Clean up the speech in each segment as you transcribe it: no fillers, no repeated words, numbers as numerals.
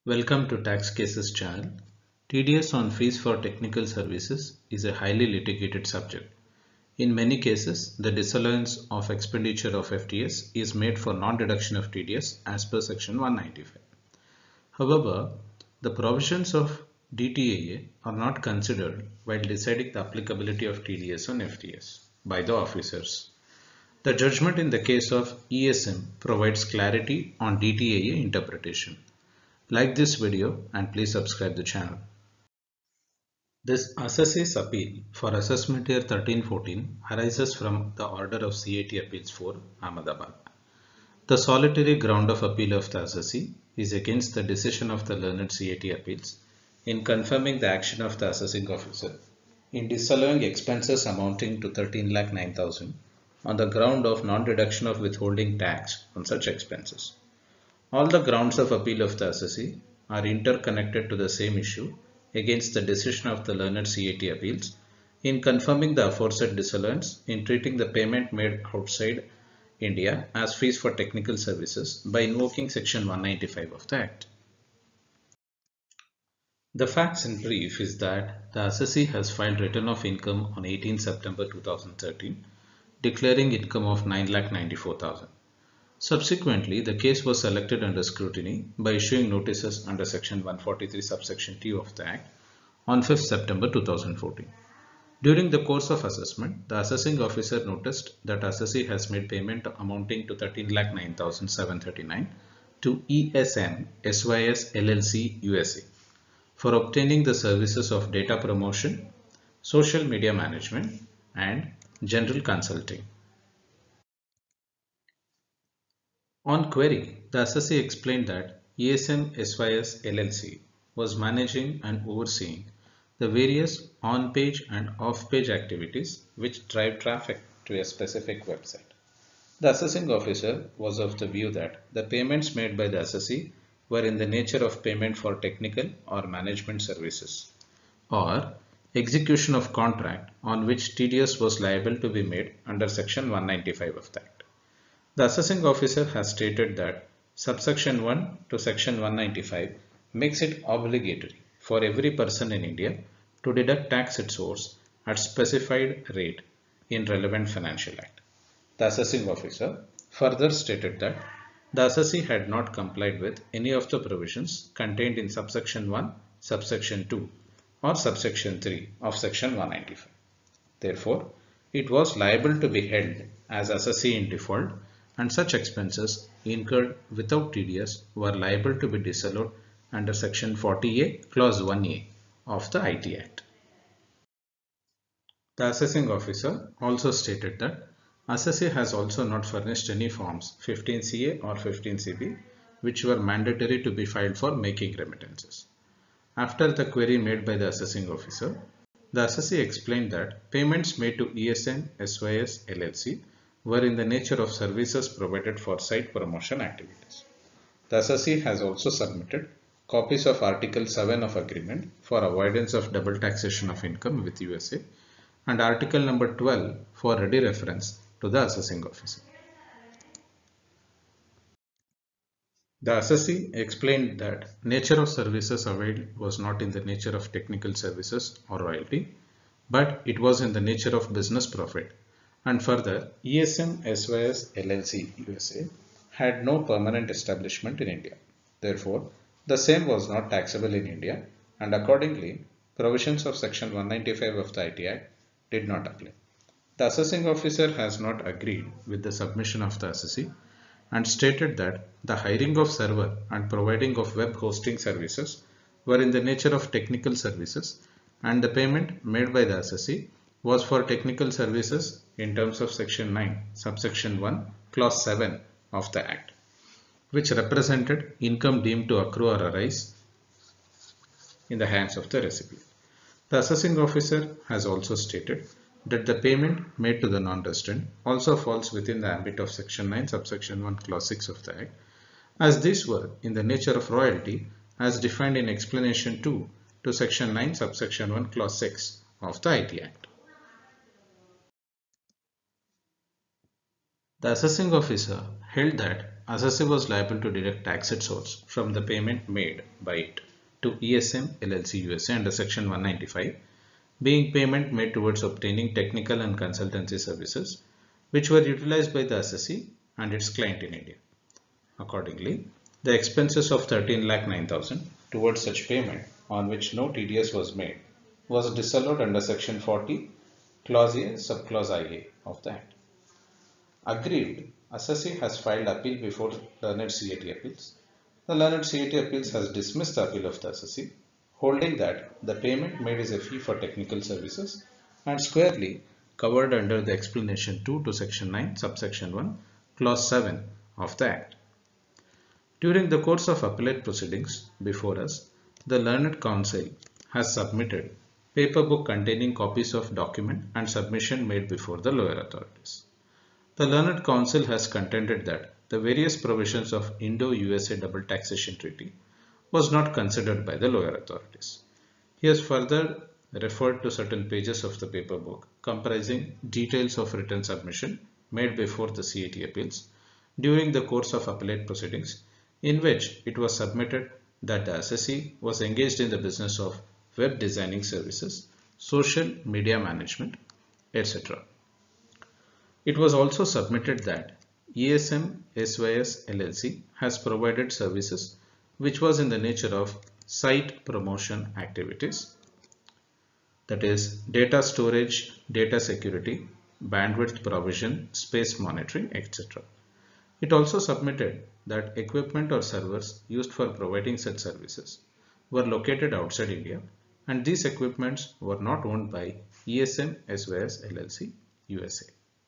Welcome to Tax Cases channel. TDS on fees for technical services is a highly litigated subject. In many cases, the disallowance of expenditure of FTS is made for non-deduction of TDS as per section 195. However, the provisions of DTAA are not considered while deciding the applicability of TDS on FTS by the officers. The judgment in the case of ESM provides clarity on DTAA interpretation. Like this video and please subscribe the channel. This assessee's appeal for assessment year 1314 arises from the order of CAT Appeals 4, Ahmedabad. The solitary ground of appeal of the assessee is against the decision of the learned CAT Appeals in confirming the action of the assessing officer in disallowing expenses amounting to 13,09,000 on the ground of non-deduction of withholding tax on such expenses. All the grounds of appeal of the assessee are interconnected to the same issue against the decision of the learned CAT Appeals in confirming the aforesaid disallowance in treating the payment made outside India as fees for technical services by invoking section 195 of the Act. The facts in brief is that the assessee has filed return of income on 18 September 2013 declaring income of 9,94,000. Subsequently, the case was selected under scrutiny by issuing notices under section 143 subsection T of the Act on 5th September 2014. During the course of assessment, the assessing officer noticed that assessee has made payment amounting to 13,09,739 to ESM SYS LLC USA for obtaining the services of data promotion, social media management, and general consulting. On query, the assessee explained that ESM SYS LLC was managing and overseeing the various on-page and off-page activities which drive traffic to a specific website. The assessing officer was of the view that the payments made by the assessee were in the nature of payment for technical or management services or execution of contract on which TDS was liable to be made under section 195 of the Act. The assessing officer has stated that subsection 1 to section 195 makes it obligatory for every person in India to deduct tax at source at specified rate in relevant financial act. The assessing officer further stated that the assessee had not complied with any of the provisions contained in subsection 1, subsection 2 or subsection 3 of section 195. Therefore, it was liable to be held as assessee in default and such expenses incurred without TDS were liable to be disallowed under section 40A clause 1A of the IT Act. The assessing officer also stated that assessee has also not furnished any forms 15CA or 15CB which were mandatory to be filed for making remittances. After the query made by the assessing officer, the assessee explained that payments made to ESM SYS LLC were in the nature of services provided for site promotion activities. The assessee has also submitted copies of Article 7 of Agreement for avoidance of double taxation of income with USA and Article number 12 for ready reference to the assessing officer. The assessee explained that nature of services availed was not in the nature of technical services or royalty, but it was in the nature of business profit. And further, ESM SYS LLC USA had no permanent establishment in India. Therefore, the same was not taxable in India and accordingly, provisions of section 195 of the IT Act did not apply. The assessing officer has not agreed with the submission of the assessee and stated that the hiring of server and providing of web hosting services were in the nature of technical services and the payment made by the assessee was for technical services in terms of section 9 subsection 1 clause 7 of the Act, which represented income deemed to accrue or arise in the hands of the recipient. The assessing officer has also stated that the payment made to the non-resident also falls within the ambit of section 9 subsection 1 clause 6 of the Act, as these were in the nature of royalty as defined in explanation 2 to section 9 subsection 1 clause 6 of the IT Act. The assessing officer held that assessee was liable to deduct tax at source from the payment made by it to ESM LLC USA under Section 195, being payment made towards obtaining technical and consultancy services which were utilized by the assessee and its client in India. Accordingly, the expenses of 13,09,000 towards such payment on which no TDS was made was disallowed under Section 40, Clause A, Subclause IA of the Act. Aggrieved, assessee has filed appeal before Learned CAT Appeals. The Learned CAT Appeals has dismissed the appeal of the assessee, holding that the payment made is a fee for technical services and squarely covered under the explanation 2 to Section 9, Subsection 1, Clause 7 of the Act. During the course of appellate proceedings before us, the Learned Counsel has submitted paper book containing copies of document and submission made before the lower authorities. The Learned Counsel has contended that the various provisions of Indo-USA Double Taxation Treaty was not considered by the lower authorities. He has further referred to certain pages of the paper book comprising details of written submission made before the CAT Appeals during the course of appellate proceedings, in which it was submitted that the assessee was engaged in the business of web designing services, social media management, etc. It was also submitted that ESM SYS LLC has provided services which was in the nature of site promotion activities, that is data storage, data security, bandwidth provision, space monitoring, etc. It also submitted that equipment or servers used for providing such services were located outside India and these equipments were not owned by ESM SYS LLC USA.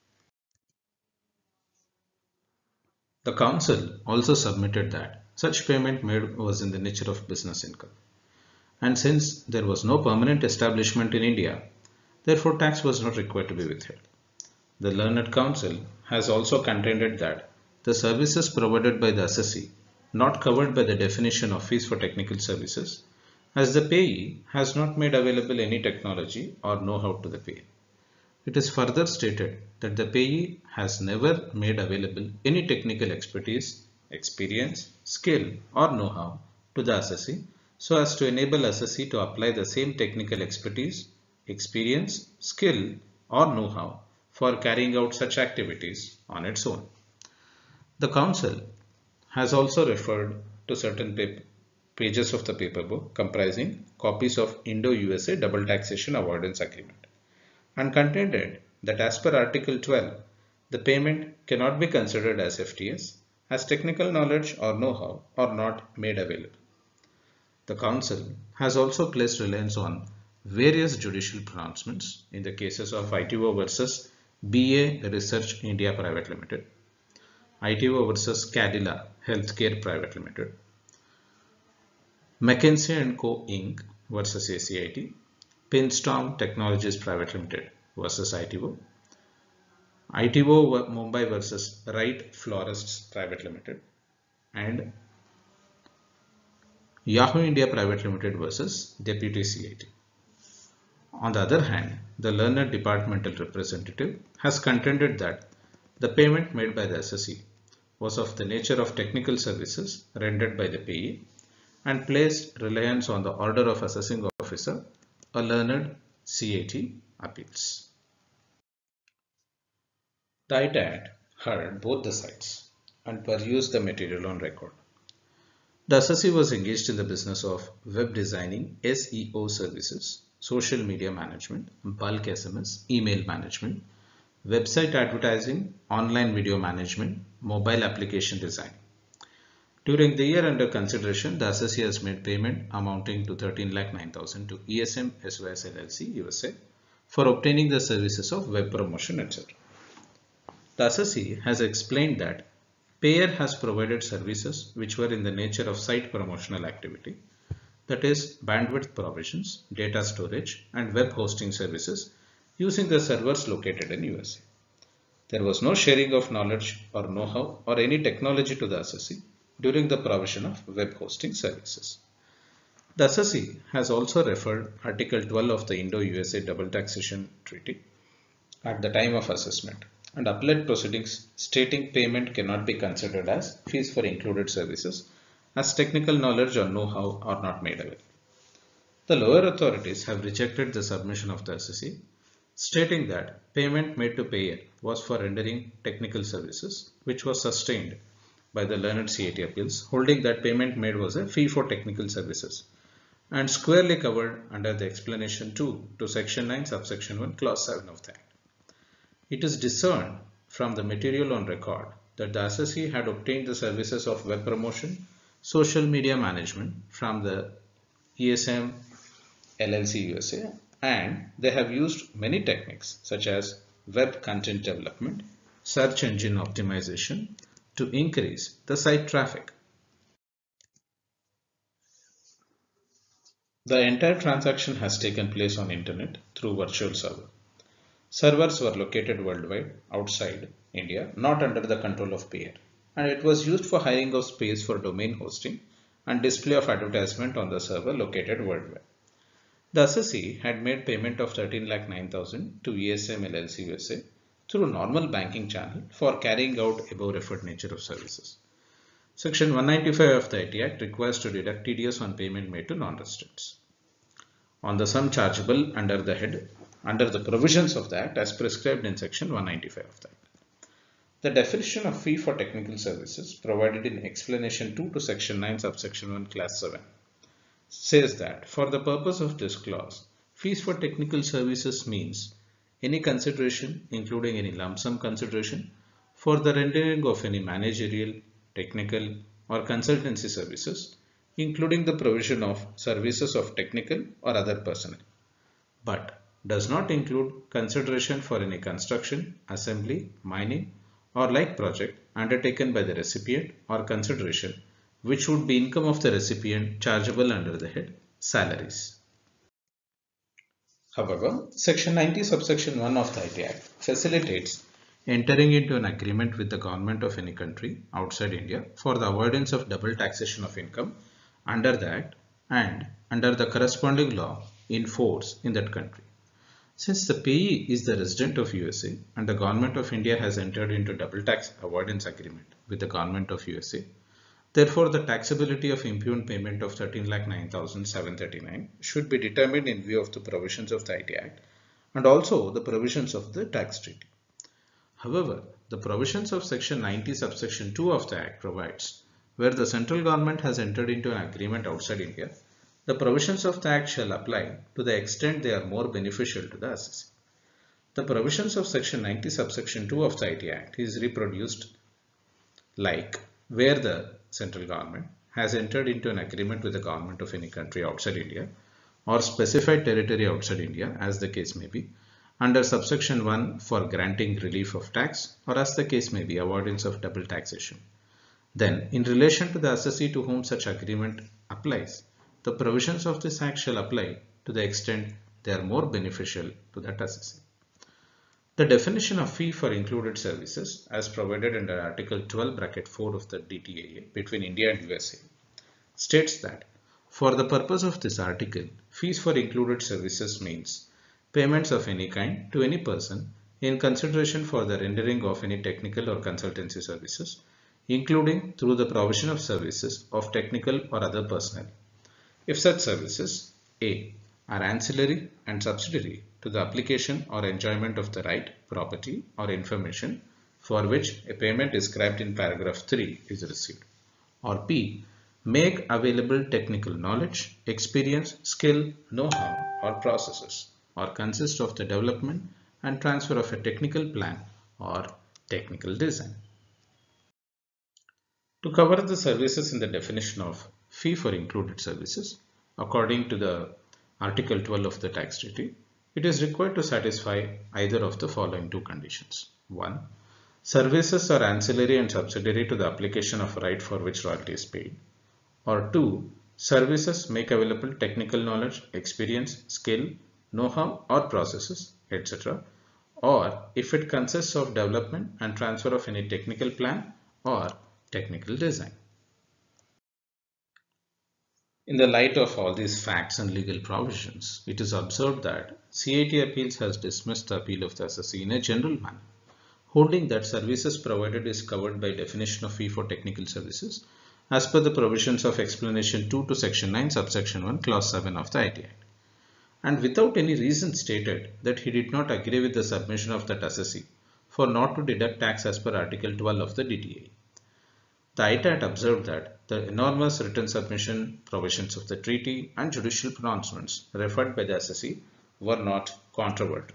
The Council also submitted that such payment made was in the nature of business income. And since there was no permanent establishment in India, therefore tax was not required to be withheld. The Learned Counsel has also contended that the services provided by the assessee not covered by the definition of fees for technical services, as the payee has not made available any technology or know-how to the payee. It is further stated that the payee has never made available any technical expertise, experience, skill or know-how to the assessee so as to enable assessee to apply the same technical expertise, experience, skill or know-how for carrying out such activities on its own. The Council has also referred to certain pages of the paper book comprising copies of Indo-USA Double Taxation Avoidance Agreement and contended that as per Article 12, the payment cannot be considered as FTS as technical knowledge or know-how are not made available. The Council has also placed reliance on various judicial pronouncements in the cases of ITO versus BA Research India Private Limited, ITO versus Cadila Healthcare Private Limited, McKinsey & Co. Inc. versus ACIT, Pinstorm Technologies Private Limited versus ITO, ITO Mumbai versus Wright Florists Private Limited, and Yahoo India Private Limited versus Deputy CIT. On the other hand, the learned departmental representative has contended that the payment made by the assessee was of the nature of technical services rendered by the payee and placed reliance on the order of assessing officer, a learned CAT appeals. The ITAT heard both the sides and perused the material on record. The assessee was engaged in the business of web designing SEO services, social media management, bulk SMS, email management, website advertising, online video management, mobile application design. During the year under consideration, the assessee has made payment amounting to 13,09,000 to ESM SYS LLC USA for obtaining the services of web promotion, etc. The assessee has explained that payer has provided services which were in the nature of site promotional activity, that is bandwidth provisions, data storage and web hosting services using the servers located in USA. There was no sharing of knowledge or know-how or any technology to the assessee during the provision of web hosting services. The assessee has also referred Article 12 of the Indo-USA Double Taxation Treaty at the time of assessment, and appellate proceedings stating payment cannot be considered as fees for included services as technical knowledge or know-how are not made available. The lower authorities have rejected the submission of the SSE, stating that payment made to payer was for rendering technical services, which was sustained by the learned CAT appeals, holding that payment made was a fee for technical services and squarely covered under the explanation 2 to section 9 subsection 1 clause 7 of the Act. It is discerned from the material on record that the assessee had obtained the services of web promotion, social media management from the ESM LLC USA, and they have used many techniques such as web content development, search engine optimization to increase the site traffic. The entire transaction has taken place on internet through virtual server. Servers were located worldwide outside India, not under the control of payer, and it was used for hiring of space for domain hosting and display of advertisement on the server located worldwide. The assessee had made payment of 13,09,000 to ESM LLC USA through normal banking channel for carrying out above referred nature of services. Section 195 of the IT Act requires to deduct TDS on payment made to non-residents on the sum chargeable under the head under the provisions of the Act as prescribed in Section 195 of the Act. The definition of fee for technical services provided in explanation 2 to Section 9 subsection 1 class 7 says that for the purpose of this clause, fees for technical services means any consideration, including any lump sum consideration, for the rendering of any managerial, technical or consultancy services, including the provision of services of technical or other personnel, but does not include consideration for any construction, assembly, mining or like project undertaken by the recipient or consideration which would be income of the recipient chargeable under the head salaries. However, Section 90 subsection 1 of the IT Act facilitates entering into an agreement with the government of any country outside India for the avoidance of double taxation of income under the Act and under the corresponding law in force in that country. Since the payee is the resident of USA and the government of India has entered into double tax avoidance agreement with the government of USA, therefore, the taxability of impugned payment of 13,09,739 should be determined in view of the provisions of the IT Act and also the provisions of the tax treaty. However, the provisions of Section 90 subsection 2 of the Act provides where the central government has entered into an agreement outside India, the provisions of the Act shall apply to the extent they are more beneficial to the assessee. The provisions of Section 90 subsection 2 of the IT Act is reproduced like where the central government has entered into an agreement with the government of any country outside India or specified territory outside India as the case may be under subsection 1 for granting relief of tax or as the case may be avoidance of double taxation. Then in relation to the assessee to whom such agreement applies, the provisions of this Act shall apply to the extent they are more beneficial to that assessee. The definition of fee for included services as provided under Article 12 bracket 4 of the DTAA between India and USA states that for the purpose of this article, fees for included services means payments of any kind to any person in consideration for the rendering of any technical or consultancy services, including through the provision of services of technical or other personnel, if such services A are ancillary and subsidiary to the application or enjoyment of the right, property or information for which a payment described in paragraph 3 is received, or B make available technical knowledge, experience, skill, know-how or processes, or consist of the development and transfer of a technical plan or technical design. To cover the services in the definition of fee for included services, according to the Article 12 of the tax treaty, it is required to satisfy either of the following two conditions. 1. Services are ancillary and subsidiary to the application of right for which royalty is paid. Or 2. Services make available technical knowledge, experience, skill, know-how or processes, etc. Or if it consists of development and transfer of any technical plan or technical design. In the light of all these facts and legal provisions, it is observed that CAT Appeals has dismissed the appeal of the assessee in a general manner, holding that services provided is covered by definition of fee for technical services as per the provisions of explanation 2 to section 9 subsection 1 clause 7 of the IT Act, and without any reason stated that he did not agree with the submission of that assessee for not to deduct tax as per article 12 of the DTA. The ITAT observed that the enormous written submission provisions of the treaty and judicial pronouncements referred by the assessee were not controverted.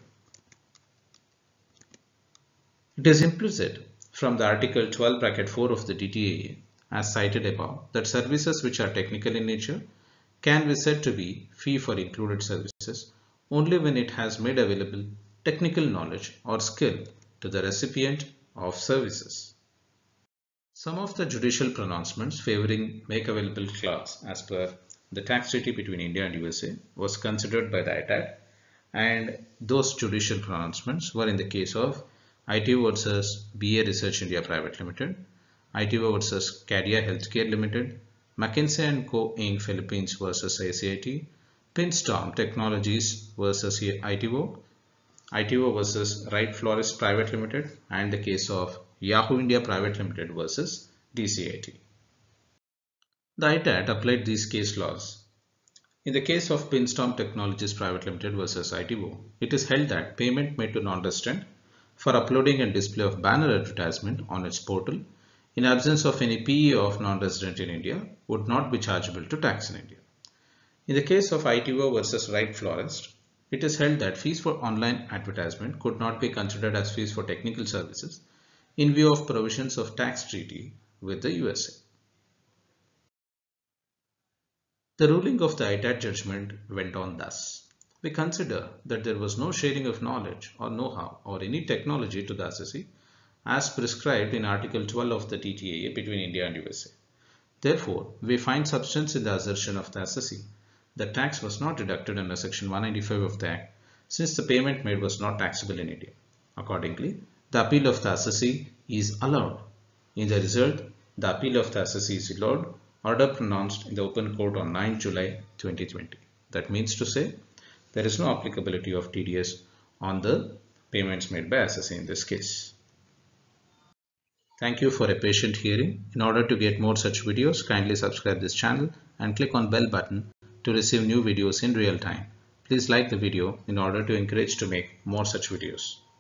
It is implicit from the article 12(4) of the DTA as cited above that services which are technical in nature can be said to be fee for included services only when it has made available technical knowledge or skill to the recipient of services. Some of the judicial pronouncements favoring make available clause as per the tax treaty between India and USA was considered by the ITAT, and those judicial pronouncements were in the case of ITO versus BA Research India Private Limited, ITO versus Cadia Healthcare Limited, McKinsey & Co. Inc. Philippines versus ICIT, Pinstorm Technologies versus ITO, ITO versus Wright Florist Private Limited, and the case of Yahoo India Private Limited versus DCIT. The ITAT applied these case laws. In the case of Pinstorm Technologies Private Limited versus ITO, it is held that payment made to non-resident for uploading and display of banner advertisement on its portal in absence of any PE of non-resident in India would not be chargeable to tax in India. In the case of ITO versus Wright Florist, it is held that fees for online advertisement could not be considered as fees for technical services in view of provisions of tax treaty with the USA. The ruling of the ITAT judgment went on thus. We consider that there was no sharing of knowledge or know-how or any technology to the assessee as prescribed in Article 12 of the TTAA between India and USA. Therefore, we find substance in the assertion of the assessee that tax was not deducted under Section 195 of the Act since the payment made was not taxable in India. Accordingly, the appeal of the assessee is allowed. In the result, the appeal of the assessee is allowed, order pronounced in the open court on 9 July 2020. That means to say, there is no applicability of TDS on the payments made by assessee in this case. Thank you for a patient hearing. In order to get more such videos, kindly subscribe this channel and click on bell button to receive new videos in real time. Please like the video in order to encourage to make more such videos.